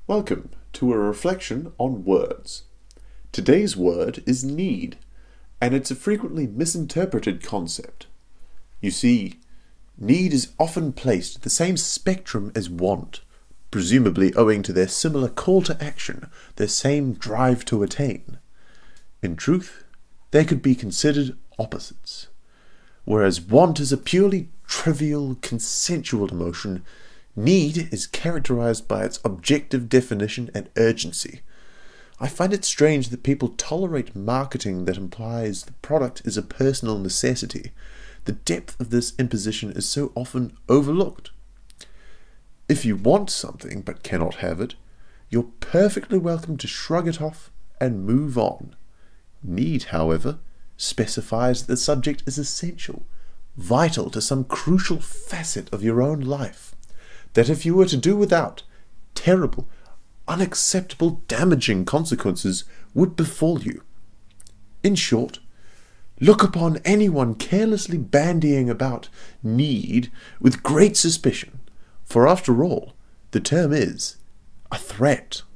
Welcome to a reflection on words. Today's word is need, and it's a frequently misinterpreted concept. You see, need is often placed at the same spectrum as want, presumably owing to their similar call to action, their same drive to attain. In truth, they could be considered opposites. Whereas want is a purely trivial, consensual emotion, need is characterized by its objective definition and urgency. I find it strange that people tolerate marketing that implies the product is a personal necessity. The depth of this imposition is so often overlooked. If you want something but cannot have it, you're perfectly welcome to shrug it off and move on. Need, however, specifies that the subject is essential, vital to some crucial facet of your own life, that if you were to do without, terrible, unacceptable, damaging consequences would befall you. In short, look upon anyone carelessly bandying about need with great suspicion, for after all, the term is a threat.